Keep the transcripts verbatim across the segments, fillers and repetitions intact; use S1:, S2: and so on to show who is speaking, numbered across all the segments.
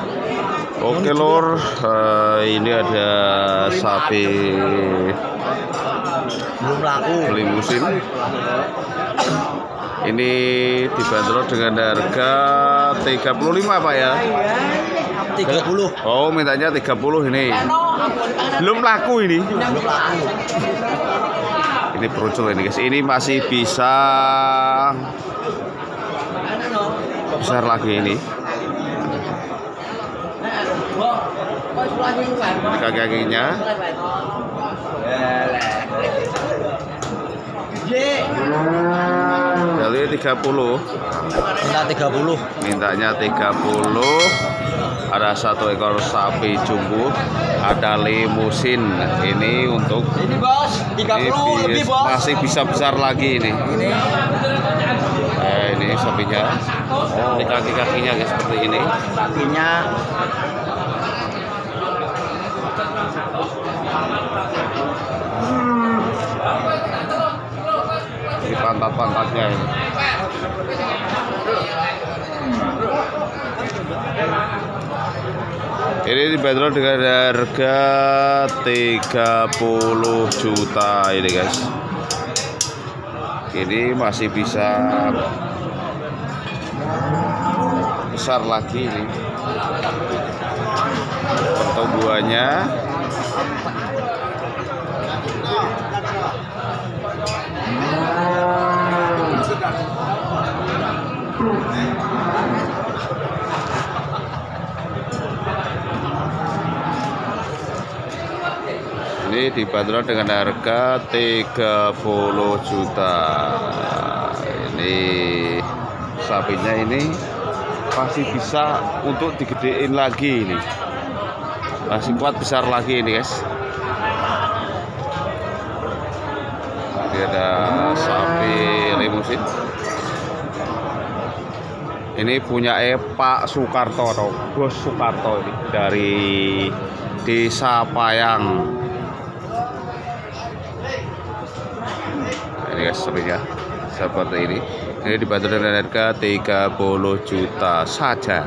S1: Oke lor, uh, ini ada sapi
S2: belum laku
S1: limusin. Ini dibanderol dengan harga tiga puluh lima Pak ya.
S2: tiga puluh.
S1: Oh, mintanya tiga puluh ini. Belum laku ini.
S2: Belum laku.
S1: Ini peruncul ini guys. Ini masih bisa besar lagi ini. Ini kaki-kakinya. Jadi tiga puluh.
S2: Minta tiga puluh.
S1: Mintanya tiga puluh. Ada satu ekor sapi jumbo, ada limusin. Ini untuk
S2: Ini bos, tiga puluh
S1: ini
S2: lebih bos.
S1: masih bisa besar lagi ini.
S2: Ini
S1: Eh, ini sapinya. Ini kaki-kakinya guys seperti ini.
S2: kakinya
S1: Ini pantat-pantatnya ini. Ini dibanderol dengan harga tiga puluh juta ini guys. Ini masih bisa besar lagi ini. Pertumbuhannya ini dibanderol dengan harga tiga puluh juta. Ini sapinya ini masih bisa untuk digedein lagi ini. Masih kuat besar lagi ini guys. Ini ada sapi limusin. Ini punya eh, Pak Soekarto atau Bos Soekarto ini dari Desa Payang. Ini guys sapinya seperti ini. Ini dibanderol dengan harga tiga puluh juta saja.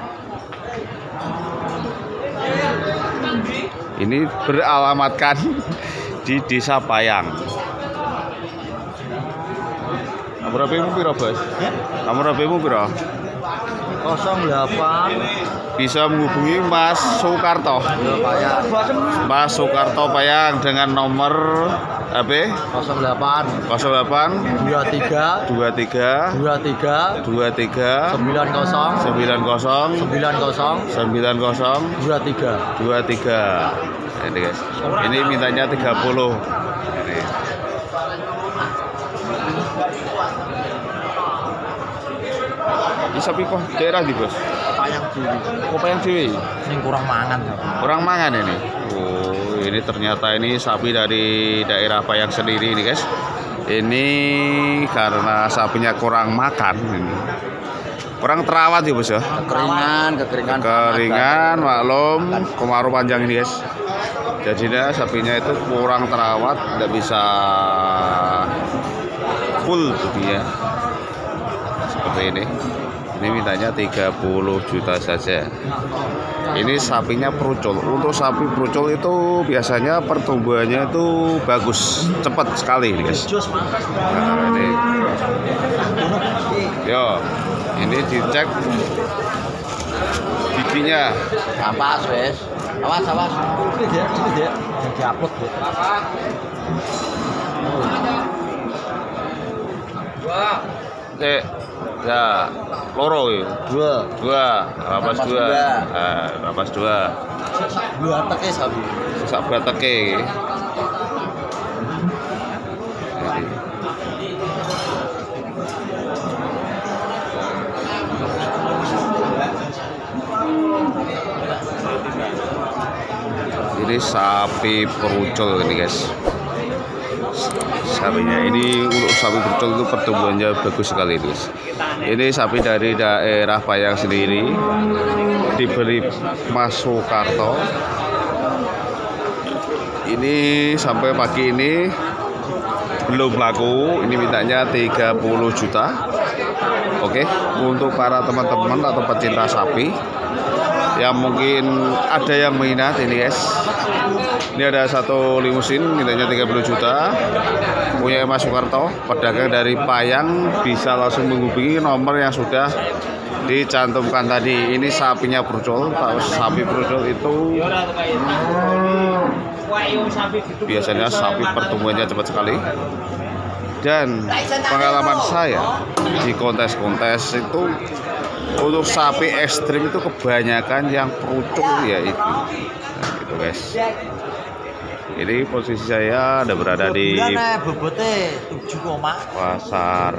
S1: Ini beralamatkan di Desa Payang. Nomor H P-mu piro, Bos? Nomor H P-mu piro?
S2: nol delapan.
S1: Bisa menghubungi Mas Soekarto.
S2: Payang.
S1: Mas Soekarto Payang dengan nomor H P
S2: nol delapan.
S1: nol delapan
S2: dua tiga.
S1: dua tiga
S2: dua tiga.
S1: dua tiga
S2: sembilan nol.
S1: sembilan nol
S2: sembilan nol.
S1: sembilan nol
S2: dua tiga.
S1: dua tiga. Ini guys. Ini mintanya tiga puluh. Ini. Ini sapi kok daerah di Bos?
S2: Payang dulu.
S1: Kok Payang Dewi?
S2: Ini kurang mangan.
S1: Kurang mangan ini. Oh, ini ternyata ini sapi dari daerah Payang sendiri ini guys. Ini karena sapinya kurang makan ini. Kurang terawat ya Bos ya.
S2: Kekeringan, kekeringan.
S1: Keringan, maklum, kemarau panjang ini guys. Jadinya sapinya itu kurang terawat, tidak bisa full dia. Seperti ini. Ini mintanya tiga puluh juta saja. Ini sapinya perucul. Untuk sapi perucul itu biasanya pertumbuhannya itu bagus, cepat sekali guys. Nah, ini. Yo, ini dicek giginya.
S2: Awas wes. Awas awas. Ini dia, ini dia. Yang diupload dia. Wah.
S1: Eh, ya, loro ya.
S2: Dua.
S1: Dua, rapas dua. Ah, rapas dua.
S2: Dua teke sapi.
S1: Sak bateke. Ini sapi perucul ini guys. Sapinya ini untuk sapi perucul itu pertumbuhannya bagus sekali guys. Ini sapi dari daerah Payang sendiri, diberi Mas Soekarto. Ini sampai pagi ini belum laku. Ini mintanya tiga puluh juta. Oke, untuk para teman-teman atau pecinta sapi, yang mungkin ada yang minat ini guys. Ini ada satu limusin, nilainya tiga puluh juta, punya Mas Soekarto, pedagang dari Payang. Bisa langsung menghubungi nomor yang sudah dicantumkan tadi. Ini sapinya brocol. Tahu sapi brocol itu biasanya sapi pertumbuhannya cepat sekali. Dan pengalaman saya di kontes-kontes itu, untuk sapi ekstrim itu kebanyakan yang brocol ya itu. Nah, gitu guys. Ini posisi saya ada berada di pasar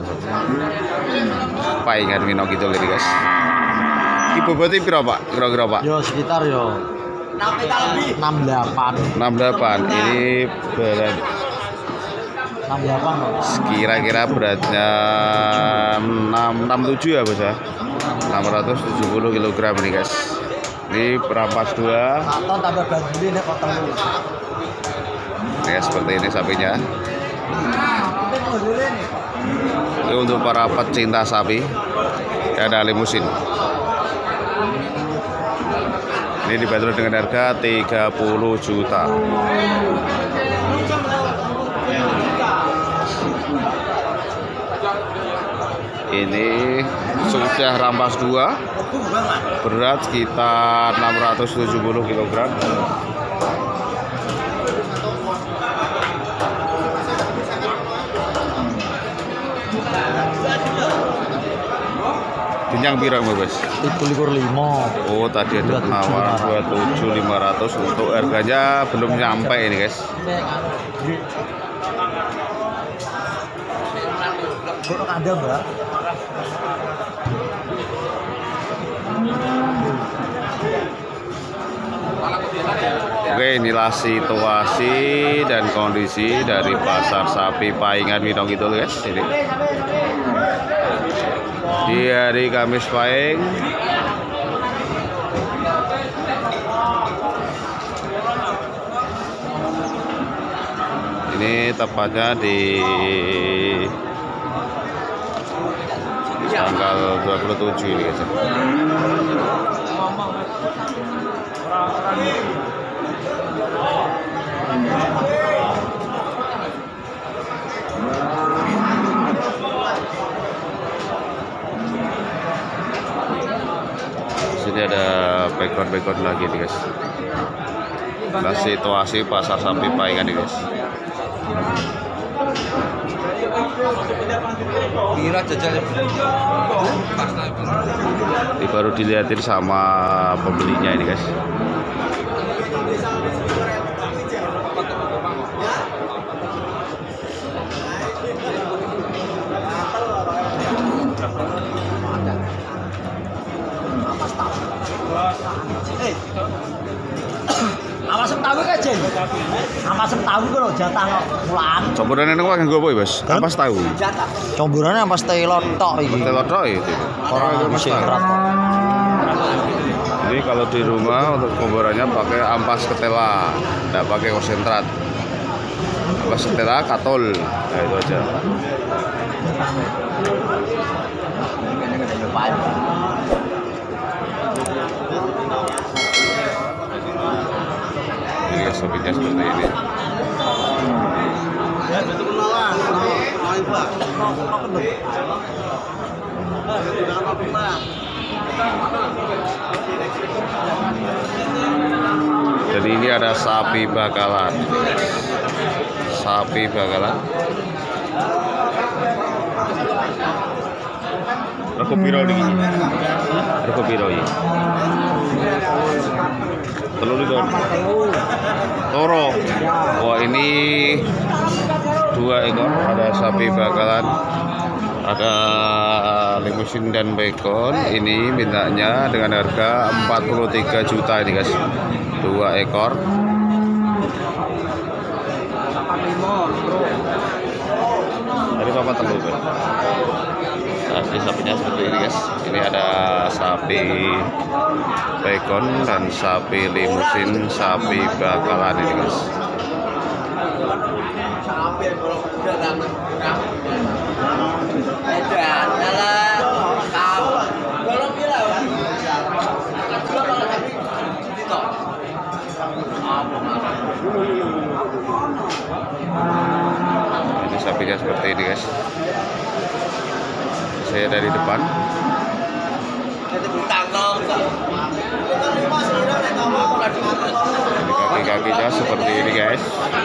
S1: Paingan Winong gitu lagi guys. Ibu boti piro Pak? Kira-kira Pak?
S2: Yo sekitar yo enam delapan.
S1: enam delapan. Ini berat.
S2: enam delapan Pak.
S1: Kira-kira beratnya enam enam tujuh ya Bos ya. enam ratus tujuh puluh kilogram ini guys. Ini perampas dua.
S2: Atau tambah banjir nek kok telu.
S1: Ya seperti ini sapinya. Ini untuk para pecinta sapi. Ada limusin. Ini dibanderol dengan harga tiga puluh juta. Ini sudah rampas dua, berat sekitar enam ratus tujuh puluh kilogram. Kenyang pirang Mas?
S2: Itu likur lima.
S1: Oh tadi ada penawaran dua puluh tujuh ribu lima ratus, untuk harganya belum nyampe ini guys.
S2: Kok ada Mbak?
S1: Oke, inilah situasi dan kondisi dari pasar sapi Paingan Winong gitu guys. Ini di hari Kamis Pahing. Ini tepatnya di tanggal dua puluh tujuh ini guys. Sini ada background-background lagi nih guys. Nah, situasi pasar sapi Paingan nih guys. Ini baru dilihatin sama pembelinya ini guys.
S2: Awas tahu kan Jen? Awas tahu kok jatah mulan.
S1: Campuran ini kok nggo apa ya, Bos? Ampas tahu.
S2: Campurannya ampas telot tok iki.
S1: Telot tok itu.
S2: Ora konsentrat.
S1: Jadi kalau di rumah untuk pembuarannya pakai ampas ketela, tidak pakai konsentrat. Ampas ketela katol. Nah, itu aja. Ini sapinya seperti ini. Jadi ini ada sapi bakalan. Sapi bakalan. Rego piro iki? Rego piro iki? Telur itu. Toro. Wah, ini dua ekor, ada sapi bakalan, ada limusin dan bacon. Ini mintanya dengan harga empat puluh tiga juta ini guys. Dua ekor. Dari Bapak telur. Asli sapinya seperti ini guys. Ini ada sapi bacon dan sapi limusin, sapi bakalan ini guys. sapinya seperti ini guys. Saya dari depan. Kaki-kakinya seperti ini guys.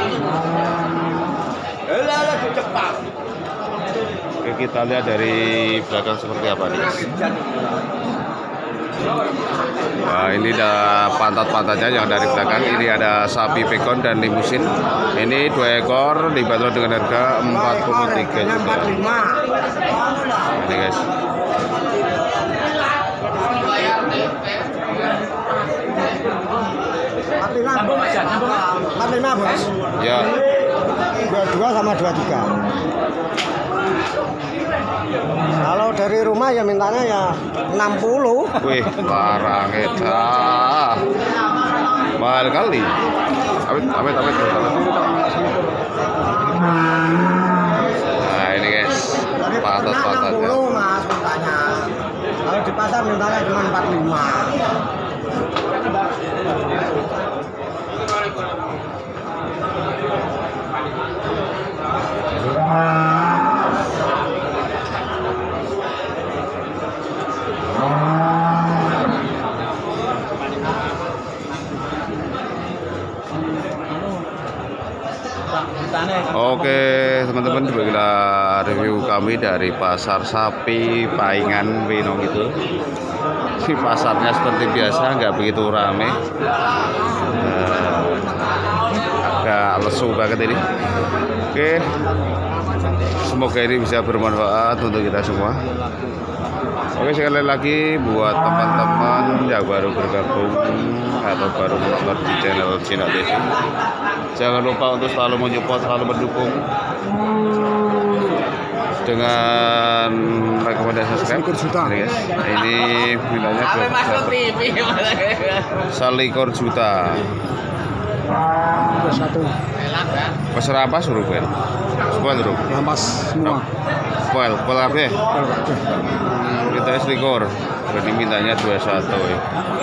S1: Oke, kita lihat dari belakang seperti apa nih guys. Nah, ini ada pantat-pantatnya yang dari belakang. Ini ada sapi pekon dan limusin. Ini dua ekor dibanderol dengan harga empat puluh tiga juta. Ini guys.
S3: empat puluh lima bos.
S1: Ya.
S3: dua puluh dua sama dua puluh tiga. Kalau dari rumah ya mintanya ya enam puluh.
S1: Wih, barang eta. Mahal kali. Amit, amit, amit, amit. Nah, ini guys. Pantat-pantatnya.
S3: enam puluh mas mintanya. Kalau di pasar mintanya cuma empat puluh lima.
S1: Oke teman-teman, beginilah review kami dari pasar sapi Paingan Winong itu. Si pasarnya seperti biasa, nggak begitu rame, uh, agak lesu banget ini. Oke, semoga ini bisa bermanfaat untuk kita semua. Oke, sekali lagi buat teman-teman yang baru bergabung atau baru menonton di channel Cina T V, jangan lupa untuk selalu menyupport, selalu mendukung dengan rekomendasi subscribe. Ini guys, ini bilangnya selikur juta.
S3: Satu.
S1: Peser apa suruh Ben? Spoil dulu.
S3: Lampas semua.
S1: Spoil, spoil apa ya? Kita selikur. Ini mintanya dua puluh satu ya.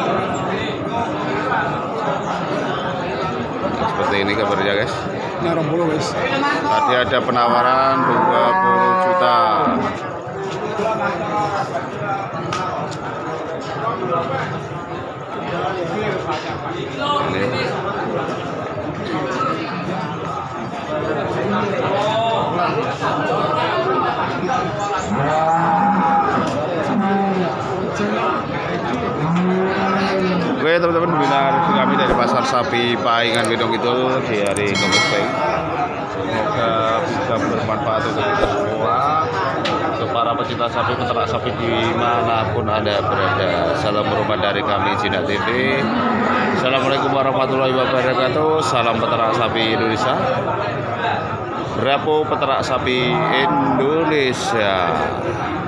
S1: Seperti ini kabarnya guys.
S3: Ini dua puluh guys.
S1: Tadi ada penawaran dua puluh juta. Ini. Oke teman-teman, binar kami dari pasar sapi Paingan Winong itu di hari Kamis pagi. Semoga bisa bermanfaat untuk kita semua, untuk para pecinta sapi, peternak sapi dimanapun Anda berada. Salam hormat dari kami Cina T V. Assalamualaikum warahmatullahi wabarakatuh. Salam peternak sapi Indonesia. Rapo peternak sapi Indonesia.